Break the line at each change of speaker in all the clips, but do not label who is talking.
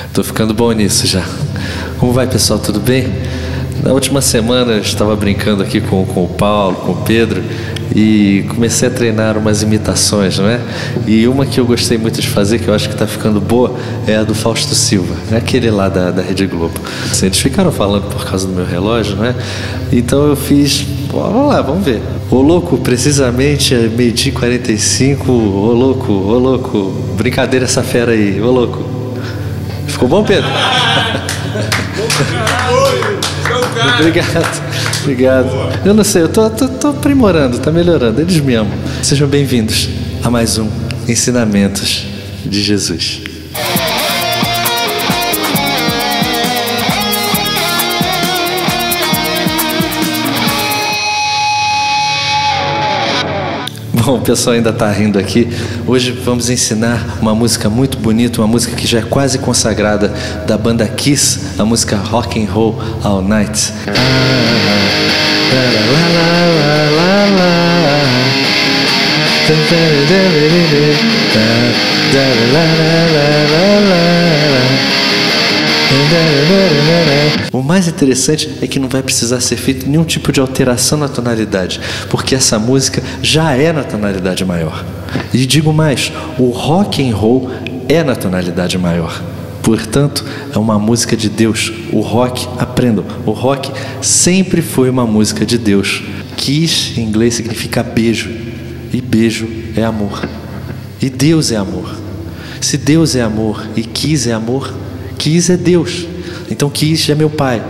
Tô ficando bom nisso já. Como vai, pessoal? Tudo bem? Na última semana eu estava brincando aqui com o Paulo, com o Pedro, e comecei a treinar umas imitações, não é? E uma que eu gostei muito de fazer, que eu acho que está ficando boa, é a do Fausto Silva, aquele lá da Rede Globo. Assim, eles ficaram falando por causa do meu relógio, não é? Então eu fiz, vamos lá, vamos ver. Ô louco, precisamente é 12h45, ô louco, brincadeira essa fera aí, ô louco. Ficou bom, Pedro? Obrigado. Eu não sei, eu tô aprimorando, tá melhorando, eles me amam. Sejam bem-vindos a mais um Ensinamentos de Jesus. Bom, o pessoal ainda está rindo aqui. Hoje vamos ensinar uma música muito bonita, uma música que já é quase consagrada da banda Kiss, a música Rock and Roll All Night. O mais interessante é que não vai precisar ser feito nenhum tipo de alteração na tonalidade, porque essa música já é na tonalidade maior. E digo mais, o rock and roll é na tonalidade maior. Portanto, é uma música de Deus. O rock, aprendam, o rock sempre foi uma música de Deus. Kiss em inglês significa beijo, e beijo é amor. E Deus é amor. Se Deus é amor e Kiss é amor, Kiss é Deus. Então Kiss é meu pai.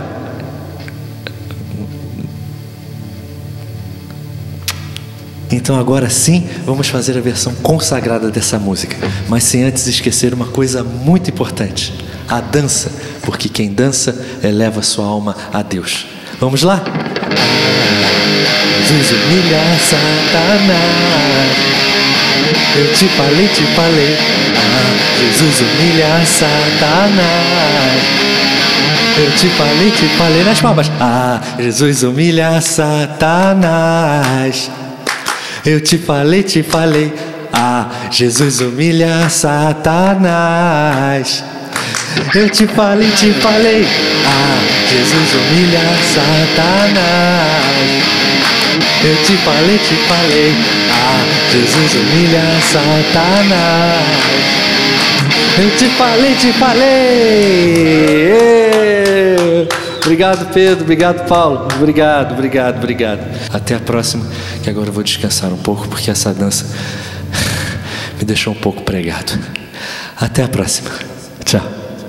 Então agora sim, vamos fazer a versão consagrada dessa música. Mas sem antes esquecer uma coisa muito importante: a dança. Porque quem dança eleva sua alma a Deus. Vamos lá? Jesus humilha Satanás. Eu te falei. Jesus humilha Satanás. Eu te falei nas palmas. Jesus humilha Satanás. Eu te falei. Jesus humilha Satanás. Eu te falei. Jesus humilha Satanás. Eu te falei. Jesus humilha Satanás. Eu te falei. Obrigado, Pedro. Obrigado, Paulo. Obrigado. Até a próxima, que agora eu vou descansar um pouco, porque essa dança me deixou um pouco pregado. Até a próxima. Tchau.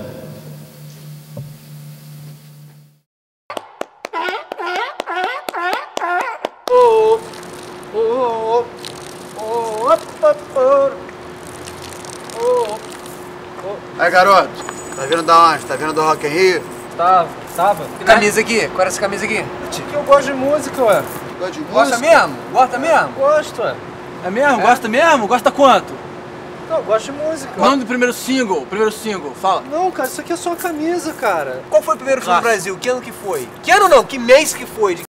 Aí, garoto, tá vindo da onde? Tá vindo do Rock in Rio?
Tava. Que camisa aqui? Qual é essa camisa aqui?
Porque eu gosto de música, ué.
Gosta de música?
Gosta mesmo? Gosta mesmo?
Gosto, ué.
É mesmo? Gosta mesmo? Gosta quanto?
Não, eu gosto de música.
O nome do primeiro single, fala.
Não, cara, isso aqui é só camisa, cara.
Qual foi o primeiro show no Brasil? Que ano que foi? Que ano não? Que mês que foi?